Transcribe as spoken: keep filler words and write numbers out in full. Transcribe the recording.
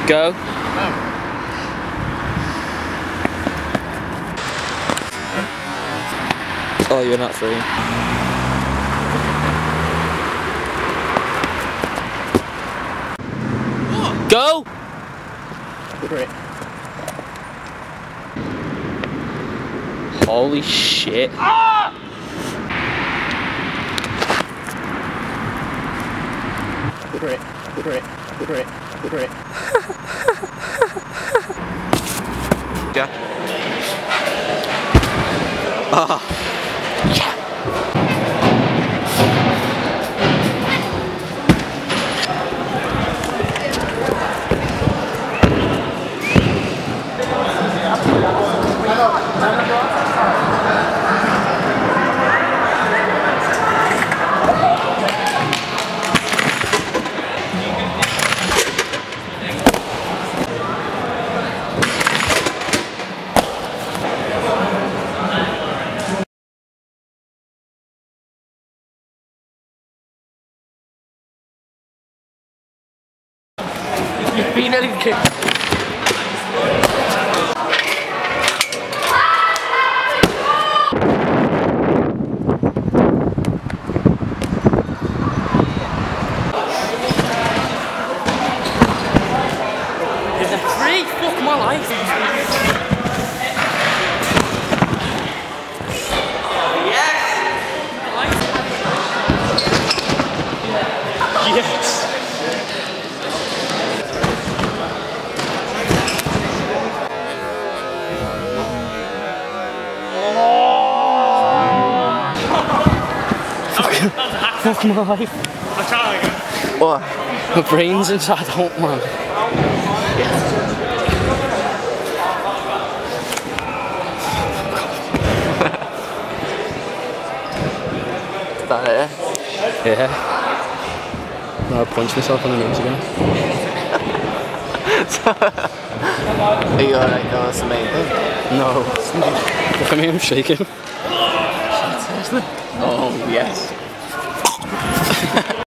Go. No. Oh, you're not free. Go! Great. Holy shit. Ah! Great, great, great, great. Yeah. Ah. You've been in kicked. Free? Fuck my life. Yes! Yes! Fuck my life. I'll try again. What? My brain's inside out, man. Is that it? Yeah. No, I punched myself on the nose again. Are you alright though? That's amazing. No. Look at me, I'm shaking. Oh, yes.